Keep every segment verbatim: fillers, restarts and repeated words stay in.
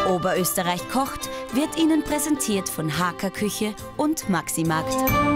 Oberösterreich kocht wird Ihnen präsentiert von H K Küche und Maximarkt.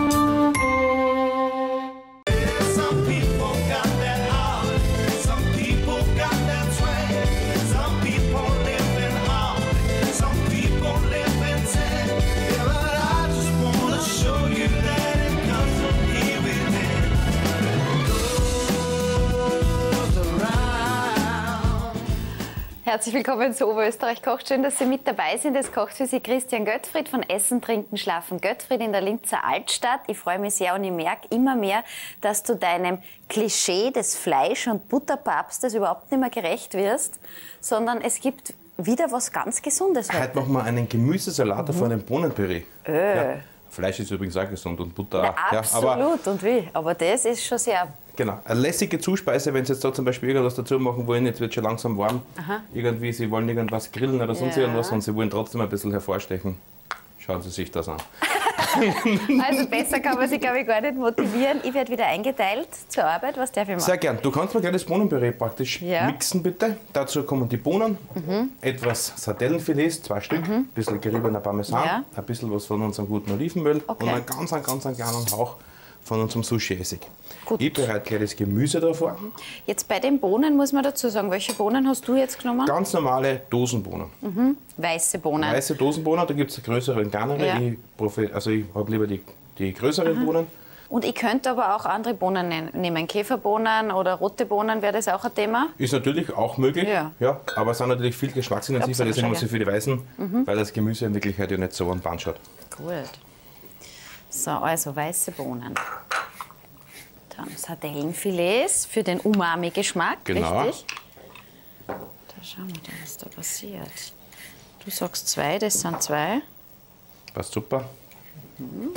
Herzlich willkommen zu Oberösterreich kocht. Schön, dass Sie mit dabei sind. Es kocht für Sie Christian Göttfried von Essen, Trinken, Schlafen Göttfried in der Linzer Altstadt. Ich freue mich sehr und ich merke immer mehr, dass du deinem Klischee des Fleisch- und Butterpapstes überhaupt nicht mehr gerecht wirst, sondern es gibt wieder was ganz Gesundes heute. Heute machen wir einen Gemüsesalat mhm. auf einem Bohnenpüree. Äh. Ja. Fleisch ist übrigens auch gesund und Butter Na, auch. Ja, absolut, aber, und wie? Aber das ist schon sehr... Genau, eine lässige Zuspeise, wenn Sie jetzt da zum Beispiel irgendwas dazu machen wollen, jetzt wird schon langsam warm, Aha. irgendwie, Sie wollen irgendwas grillen oder sonst ja. irgendwas und Sie wollen trotzdem ein bisschen hervorstechen. Schauen Sie sich das an. Also besser kann man sich, glaube ich, gar nicht motivieren. Ich werde wieder eingeteilt zur Arbeit. Was darf ich machen? Sehr gern. Du kannst mir gleich das Bohnenpüree praktisch ja. mixen, bitte. Dazu kommen die Bohnen, mhm. etwas Sardellenfilets, zwei Stück, mhm. ein bisschen geriebener Parmesan, ja. ein bisschen was von unserem guten Olivenöl okay. und einen ganz, einen ganz einen kleinen Hauch von unserem Sushi-Essig. Ich bereite gleich das Gemüse davor. Jetzt bei den Bohnen muss man dazu sagen, welche Bohnen hast du jetzt genommen? Ganz normale Dosenbohnen. Mhm. Weiße Bohnen. Weiße Dosenbohnen, da gibt es größere und kleinere. Ja. Ich, also ich habe lieber die, die größeren Aha. Bohnen. Und ich könnte aber auch andere Bohnen nehmen. Käferbohnen oder rote Bohnen, wäre das auch ein Thema? Ist natürlich auch möglich, ja. Ja, aber sind natürlich viel geschmacksintensiver, deswegen muss ich für die Weißen, mhm. weil das Gemüse in Wirklichkeit ja nicht so an Band schaut. Gut. So, also weiße Bohnen. Dann Sardellenfilets für den Umami-Geschmack, genau. richtig? Da schauen wir mal, was da passiert. Du sagst zwei, das sind zwei. Passt super. Mhm.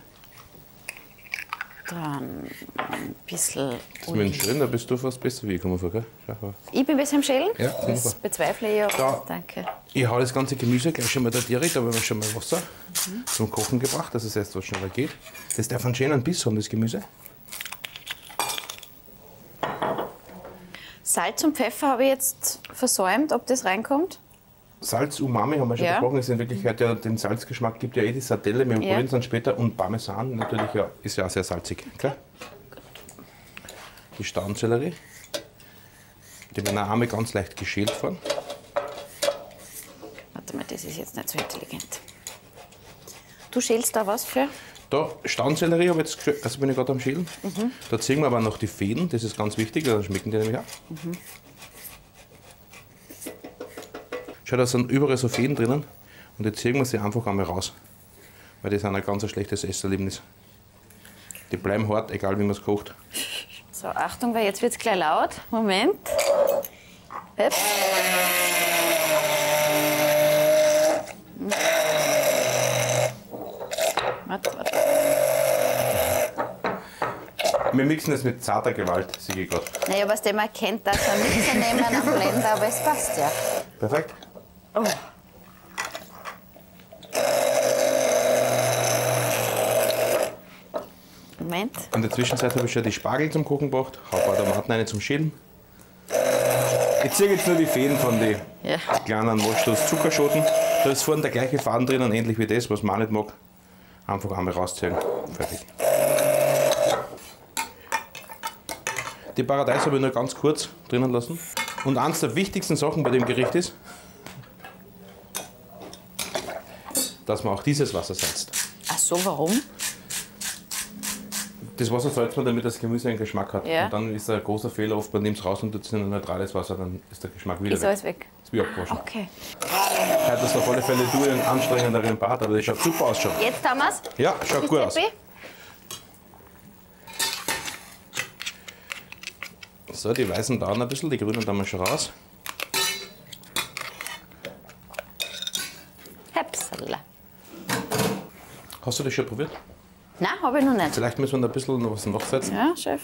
Dann ein bisschen das mit dem Schälen, da bist du fast besser wie ich, komme vor, gell? Schau. Ich bin besser im Schälen? Ja, das super. bezweifle ich, aber da, danke. Ich habe das ganze Gemüse gleich schon mal da direkt, da haben wir schon mal Wasser mhm. zum Kochen gebracht, dass es erst was schneller geht. Das darf einen schönen Biss haben, das Gemüse. Salz und Pfeffer habe ich jetzt versäumt, ob das reinkommt? Salz, Umami haben wir schon ja. besprochen, ist in Wirklichkeit ja, den Salzgeschmack gibt ja eh die Sardelle, wir probieren es dann später und Parmesan natürlich ja, ist ja auch sehr salzig. Klar? Die Staudensellerie, die werden auch einmal ganz leicht geschält fahren. Warte mal, das ist jetzt nicht so intelligent. Du schälst da was für? Da Staudensellerie habe ich jetzt geschält, also bin ich gerade am Schälen. Mhm. Da ziehen wir aber noch die Fäden, das ist ganz wichtig, dann schmecken die nämlich auch. Mhm. Schau, da sind überall so Fäden drinnen und jetzt ziehen wir sie einfach einmal raus. Weil das ist ein ganz schlechtes Esserlebnis. Die bleiben hart, egal wie man es kocht. So, Achtung, weil jetzt wird es gleich laut. Moment. Hüpp. Warte, warte. Wir mixen es mit zarter Gewalt, sehe ich gerade. Naja, was man kennt, dass wir Mixer nehmen, einen Blender, aber es passt ja. Perfekt. Oh. Moment. In der Zwischenzeit habe ich schon die Spargel zum Kochen gebracht, habe ein paar Tomaten rein zum Schälen. Ich ziehe jetzt nur die Fäden von den ja. kleinen Waschlos Zuckerschoten. Da ist vorne der gleiche Faden drinnen, ähnlich wie das, was man auch nicht mag. Einfach einmal rausziehen. Fertig. Die Paradeis habe ich nur ganz kurz drinnen lassen. Und eines der wichtigsten Sachen bei dem Gericht ist, dass man auch dieses Wasser salzt. Ach so, warum? Das Wasser salzt man, damit das Gemüse einen Geschmack hat. Ja. Und dann ist ein großer Fehler, oft man nimmt es raus und tut es in ein neutrales Wasser, dann ist der Geschmack wieder ist weg. alles weg? Ist wie abgewaschen. Okay. Heute ist auf alle Fälle du einen anstrengenderen Part, aber das schaut super aus schon. Jetzt haben wir es? Ja, schaut gut aus. So, die weißen dauern ein bisschen, die grünen dann wir schon raus. Hepsala. Hast du das schon probiert? Nein, habe ich noch nicht. Vielleicht müssen wir da ein bisschen noch was nachsetzen. Ja, Chef.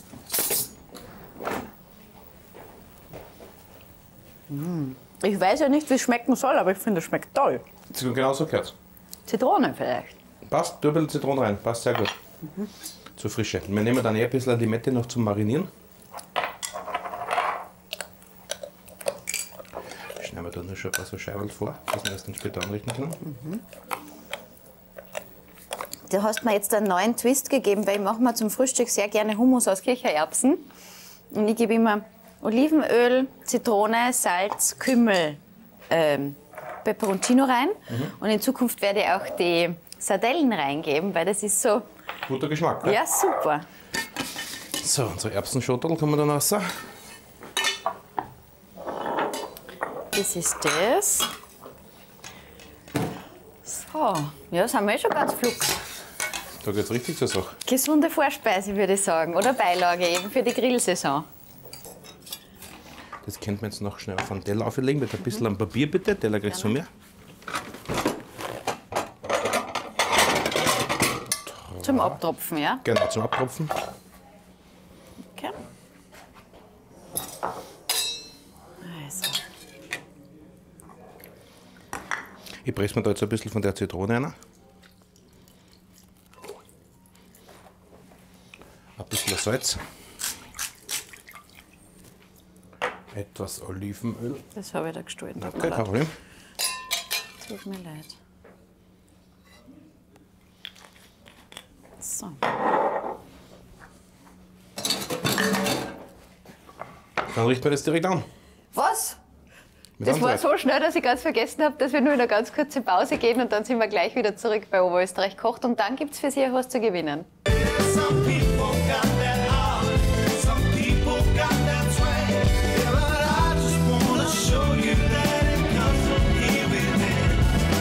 Mm. Ich weiß ja nicht, wie es schmecken soll, aber ich finde, es schmeckt toll. Genau so gehört. Zitrone vielleicht. Passt, tu ein bisschen Zitronen rein, passt sehr gut. Mhm. Zur Frische. Wir nehmen dann eher ein bisschen Limette noch zum Marinieren. Schneiden wir wir da nur schon ein paar so Scheiben vor, dass wir das dann später anrichten können. Mhm. Du hast mir jetzt einen neuen Twist gegeben, weil ich mache mir zum Frühstück sehr gerne Hummus aus Kichererbsen. Und ich gebe immer Olivenöl, Zitrone, Salz, Kümmel, ähm, Peperoncino rein. Mhm. Und in Zukunft werde ich auch die Sardellen reingeben, weil das ist so... Guter Geschmack, ne? Ja, super. So, unsere Erbsenschottel kommen dann raus. Das ist das. So, ja, das haben wir eh schon ganz flux. Da geht's richtig zur Sache. Gesunde Vorspeise, würde ich sagen. Oder Beilage eben für die Grillsaison. Das könnte man jetzt noch schnell auf einen Teller auflegen mit ein bisschen am Papier, bitte. Teller kriegst du mehr. Zum Abtropfen, ja? Genau, zum Abtropfen. Okay. Also. Ich presse mir da jetzt ein bisschen von der Zitrone rein. Ein bisschen Salz. Etwas Olivenöl. Das habe ich da gestohlen. Okay, kein Problem. Tut mir leid. So. Dann richten wir das direkt an. Was? Mit Das war Antrag. so schnell, dass ich ganz vergessen habe, dass wir nur in eine ganz kurze Pause gehen und dann sind wir gleich wieder zurück bei Oberösterreich kocht und dann gibt es für Sie auch was zu gewinnen. Some people got that heart, some people got that swag. Yeah, but I just wanna show you that it comes from here within.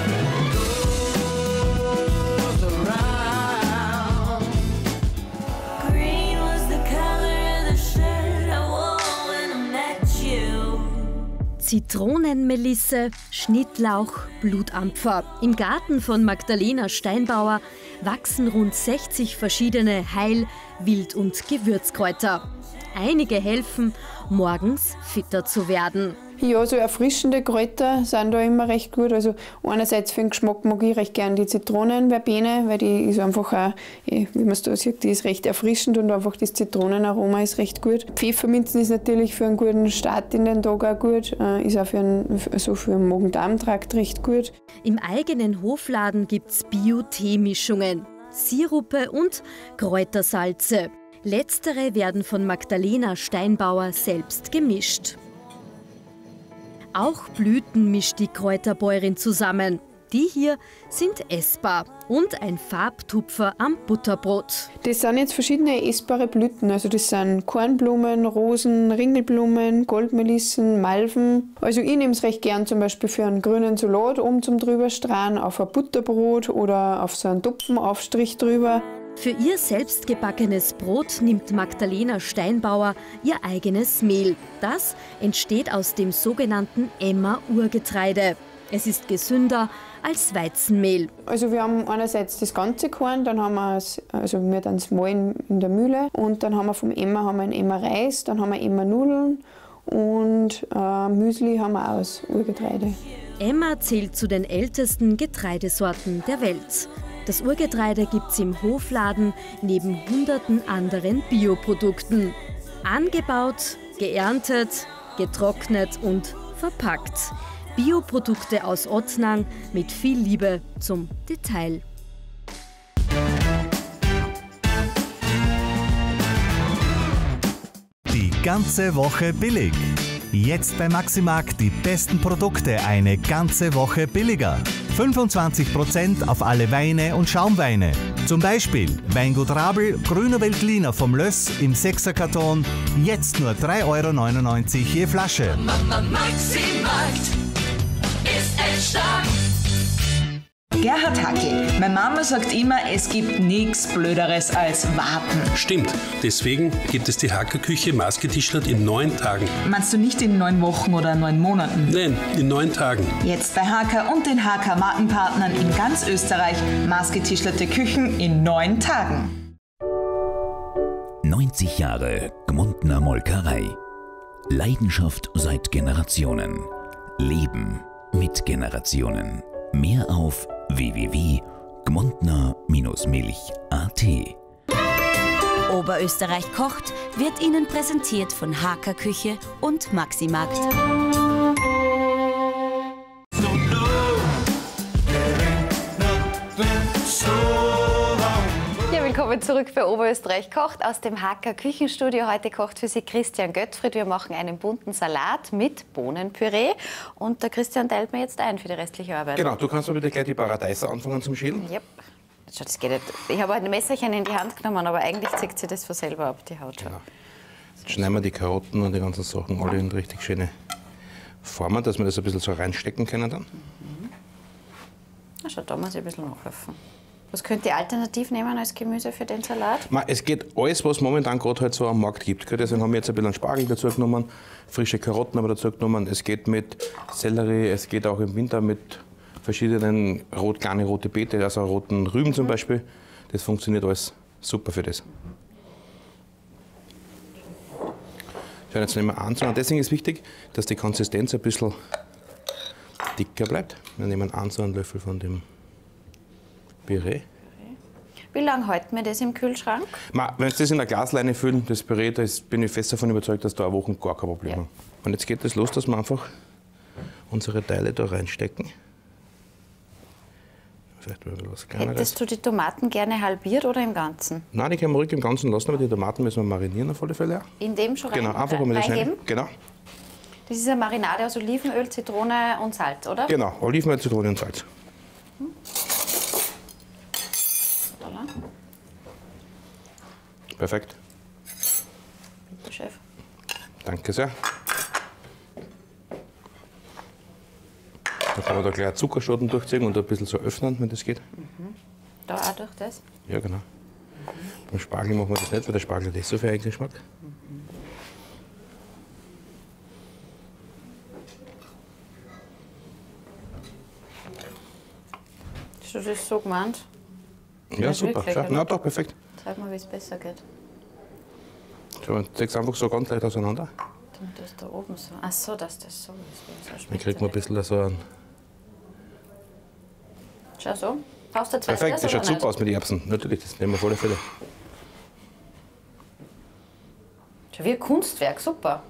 Goes around. Green was the color of the shirt I wore when I met you. Zitronenmelisse, Schnittlauch, Blutampfer. Im Garten von Magdalena Steinbauer wachsen rund sechzig verschiedene Heil-, Wild- und Gewürzkräuter. Einige helfen, morgens fitter zu werden. Ja, so erfrischende Kräuter sind da immer recht gut. Also einerseits für den Geschmack mag ich recht gerne die Zitronenverbene, weil die ist einfach auch, wie man es da sieht, die ist recht erfrischend und einfach das Zitronenaroma ist recht gut. Pfefferminzen ist natürlich für einen guten Start in den Tag auch gut, ist auch für einen, also für den Magen-Darm-Trakt recht gut. Im eigenen Hofladen gibt's Bio-Teemischungen, Sirupe und Kräutersalze. Letztere werden von Magdalena Steinbauer selbst gemischt. Auch Blüten mischt die Kräuterbäuerin zusammen. Die hier sind essbar und ein Farbtupfer am Butterbrot. Das sind jetzt verschiedene essbare Blüten. Also das sind Kornblumen, Rosen, Ringelblumen, Goldmelissen, Malven. Also ich nehme es recht gern zum Beispiel für einen grünen Salat oben zum drüberstrahlen, auf ein Butterbrot oder auf so einen Tupfenaufstrich drüber. Für ihr selbstgebackenes Brot nimmt Magdalena Steinbauer ihr eigenes Mehl. Das entsteht aus dem sogenannten Emmer-Urgetreide. Es ist gesünder als Weizenmehl. Also wir haben einerseits das ganze Korn, dann haben wir es, also wir dann es mahlen in der Mühle und dann haben wir vom Emmer haben wir einen Emmer Reis, dann haben wir Emmer Nudeln und äh, Müsli haben wir auch aus Urgetreide. Emmer zählt zu den ältesten Getreidesorten der Welt. Das Urgetreide gibt's im Hofladen neben hunderten anderen Bioprodukten. Angebaut, geerntet, getrocknet und verpackt. Bioprodukte aus Otznang mit viel Liebe zum Detail. Die ganze Woche billig. Jetzt bei Maximarkt die besten Produkte eine ganze Woche billiger. fünfundzwanzig Prozent auf alle Weine und Schaumweine. Zum Beispiel Weingut Rabel, Grüner Veltliner vom Löss im Sechserkarton. Jetzt nur drei Euro neunundneunzig je Flasche. Mama Maximarkt ist echt stark. Gerhard Hackel. Meine Mama sagt immer, es gibt nichts Blöderes als warten. Stimmt. Deswegen gibt es die Hackerküche maßgetischlert in neun Tagen. Meinst du nicht in neun Wochen oder neun Monaten? Nein, in neun Tagen. Jetzt bei Hacker und den Hacker Markenpartnern in ganz Österreich maßgetischlerte Küchen in neun Tagen. neunzig Jahre Gmundner Molkerei. Leidenschaft seit Generationen. Leben mit Generationen. Mehr auf w w w punkt gmundner Bindestrich milch punkt a t. Oberösterreich kocht wird Ihnen präsentiert von Hacker Küche und Maximarkt. Willkommen zurück bei Oberösterreich kocht aus dem H K Küchenstudio. Heute kocht für Sie Christian Göttfried. Wir machen einen bunten Salat mit Bohnenpüree und der Christian teilt mir jetzt ein für die restliche Arbeit. Genau, du kannst aber bitte gleich die Paradeiser anfangen zum Schälen. Yep. Schau, das geht nicht. Ich habe ein Messerchen in die Hand genommen, aber eigentlich zieht sie das von selber ab, die Haut. Genau. Jetzt schneiden wir die Karotten und die ganzen Sachen alle in richtig schöne Formen, dass wir das ein bisschen so reinstecken können dann. Mhm. Na schau, da muss ich ein bisschen nachhelfen. Was könnt ihr alternativ nehmen als Gemüse für den Salat? Ma, es geht alles, was momentan gerade halt so am Markt gibt. Gell? Deswegen haben wir jetzt ein bisschen Spargel dazu genommen, frische Karotten haben wir dazu genommen. Es geht mit Sellerie, es geht auch im Winter mit verschiedenen rot, kleine rote Beete, also roten Rüben zum Beispiel. Das funktioniert alles super für das. So, jetzt nehmen wir an. Und deswegen ist wichtig, dass die Konsistenz ein bisschen dicker bleibt. Wir nehmen einen so einen Löffel von dem Püree. Wie lange halten wir das im Kühlschrank? Ma, wenn Sie das in eine Glasleine füllen, das Püree, da ist, bin ich fest davon überzeugt, dass da eine Woche gar kein Problem Ja. haben. Und jetzt geht es das los, dass wir einfach unsere Teile da reinstecken. Vielleicht mal was Kleineres. Hättest du die Tomaten gerne halbiert oder im Ganzen? Nein, die können wir ruhig im Ganzen lassen, aber die Tomaten müssen wir marinieren auf alle Fälle. In dem schon rein, Genau, einfach einmal das reingeben? rein. Genau, Das ist eine Marinade aus Olivenöl, Zitrone und Salz, oder? genau. Olivenöl, Zitrone und Salz. Voilà. Perfekt. Bitte, Chef. Danke sehr. Dann kann man da gleich Zuckerschoten durchziehen und ein bisschen so öffnen, wenn das geht. Da auch durch das? Ja, genau. Beim Spargel machen wir das nicht, weil der Spargel hat nicht so viel Eigengeschmack. Hast du das so gemeint? Ja, Ja, super. wirklich, Schau. oder? Na doch, perfekt. Zeig mal, wie es besser geht. Schau, man zieht es einfach so ganz leicht auseinander. Dann das da oben so. Ach so, dass das so ist. Dann kriegt man ein bisschen so einen. Schau so. Brauchst du zwei Perfekt, das oder schaut super nicht? aus mit den Erbsen. Natürlich, das nehmen wir auf alle Fälle. Schau, wie ein Kunstwerk, super.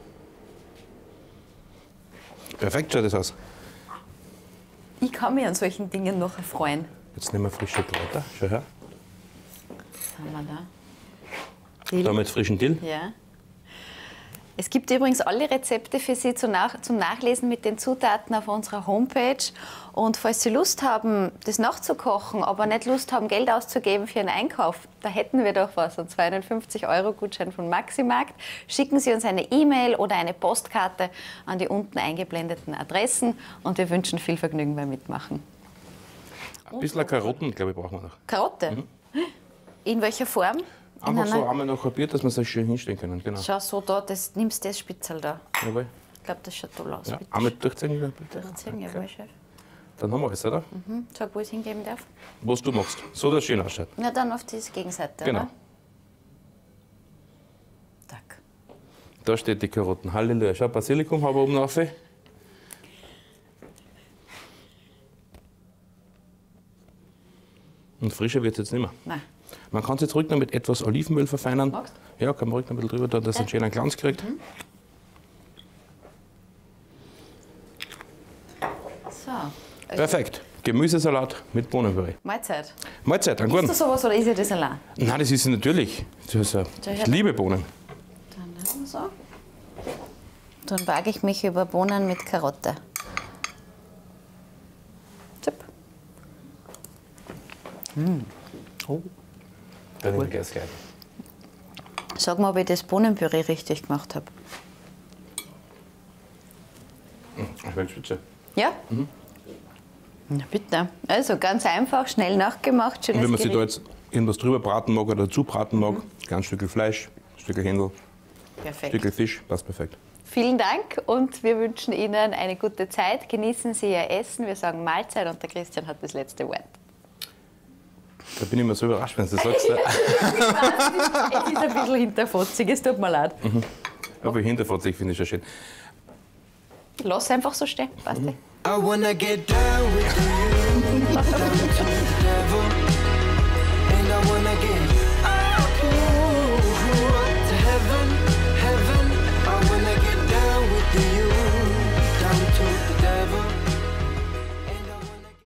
Perfekt schaut das aus. Ich kann mich an solchen Dingen noch erfreuen. Jetzt nehmen wir frische Kräuter. Schau her. Was haben wir da? Da haben wir jetzt frischen Dill. Ja. Es gibt übrigens alle Rezepte für Sie zum, Nach zum Nachlesen mit den Zutaten auf unserer Homepage. Und falls Sie Lust haben, das nachzukochen, aber nicht Lust haben, Geld auszugeben für einen Einkauf, da hätten wir doch was, und zwar einen fünfzig Euro Gutschein von Maximarkt. Schicken Sie uns eine E-Mail oder eine Postkarte an die unten eingeblendeten Adressen und wir wünschen viel Vergnügen beim Mitmachen. Ein bisschen Karotten, glaube ich, brauchen wir noch. Karotte? In welcher Form? In Einfach so einer- einmal noch halbiert, dass wir es schön hinstellen können. Genau. Schau so da, das, nimmst das Spitzel da. Jawohl. Ich glaube, das schaut toll aus. Ja, Bitte. einmal durchziehen, bitte. Durchziehen, jawohl, Chef. Dann haben wir es, oder? Mhm. Sag, wo ich es hingeben darf. Was du machst. So, dass es schön ausschaut. Na, dann auf diese Gegenseite, Genau. oder? Tack. Da steht die Karotten. Halleluja. Schau, Basilikum haben wir oben drauf. Und frischer wird es jetzt nicht mehr. Nein. Man kann es jetzt ruhig noch mit etwas Olivenöl verfeinern. Magst Ja, kann man ruhig noch ein bisschen drüber tun, dass es einen schönen Glanz kriegt. So. Perfekt. Gemüsesalat mit Bohnenpüree. Mahlzeit. Mahlzeit, einen Isst guten. du sowas oder ist ja das allein? Nein, das ist natürlich. Das ist, äh, ich liebe Bohnen. Dann haben wir so. Dann wage ich mich über Bohnen mit Karotte. Tipp. Dann nehme ich gleich gleich. Sag mal, ob ich das Bohnenpüree richtig gemacht habe. Ich will spitze. Ja? Na bitte. Also ganz einfach, schnell nachgemacht. Und Schönes wenn man sich da Gericht. jetzt irgendwas drüber braten mag oder dazu braten mag, ganz Stückel Fleisch, Stückel Händel, Perfekt. Stückel Fisch, passt perfekt. Vielen Dank und wir wünschen Ihnen eine gute Zeit. Genießen Sie Ihr Essen. Wir sagen Mahlzeit und der Christian hat das letzte Wort. Da bin ich immer so überrascht, wenn du das sagst. Es ist ein bisschen hinterfotzig, es tut mir leid. Aber hinterfotzig finde ich schon schön. Lass einfach so stehen. Passt. I wanna get down with you, down to the devil, and I wanna get